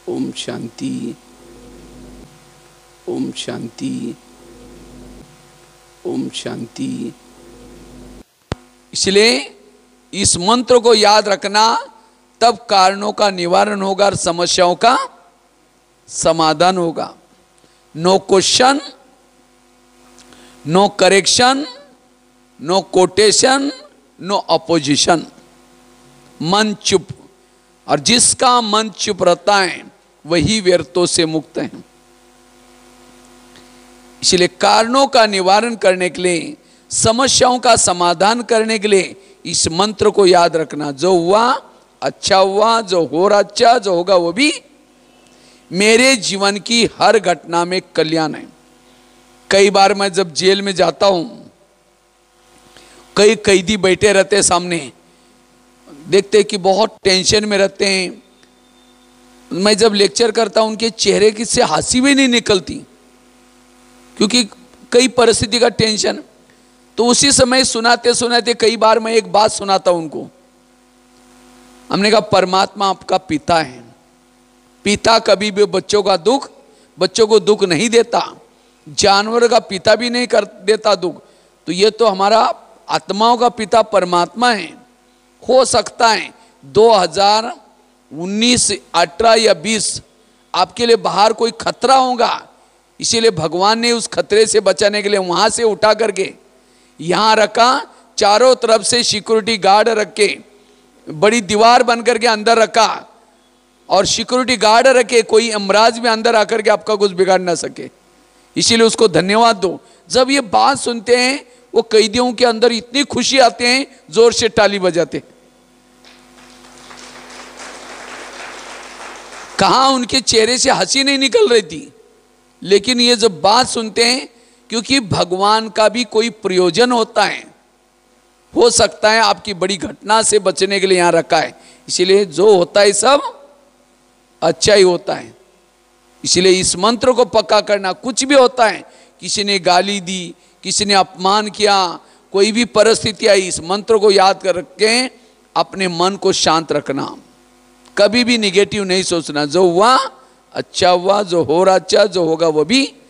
ओम शांति, ओम शांति, ओम शांति। इसलिए इस मंत्र को याद रखना, तब कारणों का निवारण होगा और समस्याओं का समाधान होगा। No question, no correction, no quotation, no opposition. मन चुप, और जिसका मन चुप रहता है वही व्यर्थों से मुक्त है। इसलिए कारणों का निवारण करने के लिए, समस्याओं का समाधान करने के लिए इस मंत्र को याद रखना। जो हुआ अच्छा हुआ, जो हो रहा अच्छा, जो होगा वो भी। मेरे जीवन की हर घटना में कल्याण है। कई बार मैं जब जेल में जाता हूं, कई कैदी बैठे रहते हैं सामने, देखते कि बहुत टेंशन में रहते हैं। मैं जब लेक्चर करता हूं, उनके चेहरे की से हंसी भी नहीं निकलती, क्योंकि कई परिस्थिति का टेंशन। तो उसी समय सुनाते सुनाते कई बार मैं एक बात सुनाता हूं उनको। हमने कहा परमात्मा आपका पिता है, पिता कभी भी बच्चों को दुख नहीं देता, जानवर का पिता भी नहीं कर देता दुख। तो ये तो हमारा आत्माओं का पिता परमात्मा है। हो सकता है 2019, 18 या 20 आपके लिए बाहर कोई खतरा होगा, इसीलिए भगवान ने उस खतरे से बचाने के लिए वहां से उठा करके यहां रखा, चारों तरफ से सिक्योरिटी गार्ड रख के, बड़ी दीवार बन करके अंदर रखा, और सिक्योरिटी गार्ड रखे, कोई अमराज भी अंदर आकर के आपका कुछ बिगाड़ ना सके। इसीलिए उसको धन्यवाद दो। जब ये बात सुनते हैं, वो कैदियों के अंदर इतनी खुशी आते हैं, जोर से ताली बजाते। कहां उनके चेहरे से हंसी नहीं निकल रही थी, लेकिन ये जब बात सुनते हैं, क्योंकि भगवान का भी कोई प्रयोजन होता है। हो सकता है आपकी बड़ी घटना से बचने के लिए यहां रखा है, इसीलिए जो होता है सब अच्छा ही होता है। इसलिए इस मंत्र को पक्का करना। कुछ भी होता है, किसी ने गाली दी, किसी ने अपमान किया, कोई भी परिस्थिति आई, इस मंत्र को याद कर के अपने मन को शांत रखना। कभी भी निगेटिव नहीं सोचना। जो हुआ अच्छा हुआ, जो हो रहा अच्छा, जो होगा वो भी